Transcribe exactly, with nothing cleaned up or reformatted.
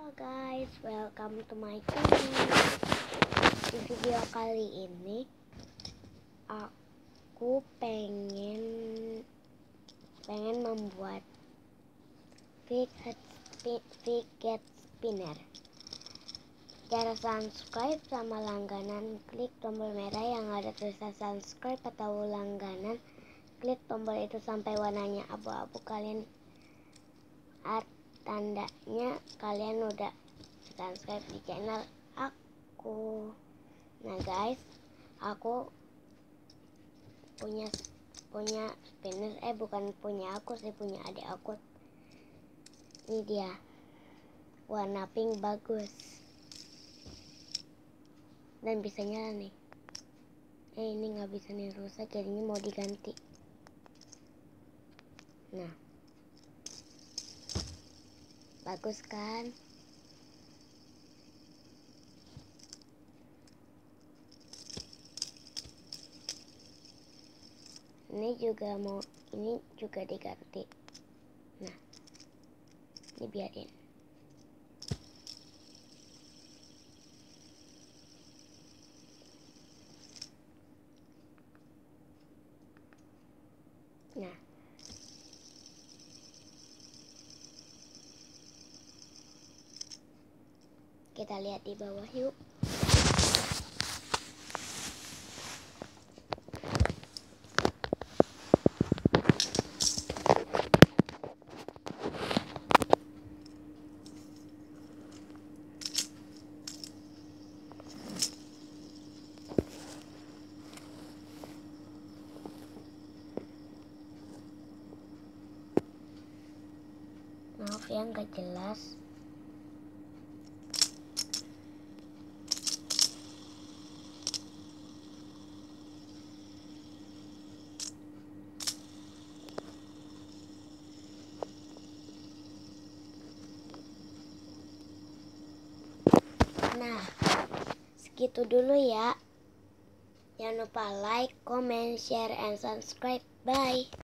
Halo guys, welcome to my channel. Di video kali ini aku pengen pengen membuat fidget fidget spinner. Cara subscribe sama langganan, klik tombol merah yang ada tulisan subscribe atau langganan. Klik tombol itu sampai warnanya abu-abu, kalian art tandanya kalian udah subscribe di channel aku. Nah guys, aku punya punya spinner, eh bukan punya aku sih, punya adik aku. Ini dia, warna pink bagus dan bisa nyala nih. Eh ini nggak bisa nih, rusak, jadinya mau diganti. Nah, bagus kan? Ini juga mau, ini juga diganti. Nah, ini biarin. Nah, kita lihat di bawah yuk. Maaf ya nggak jelas. Nah, segitu dulu ya. Jangan lupa like, comment, share, and subscribe. Bye.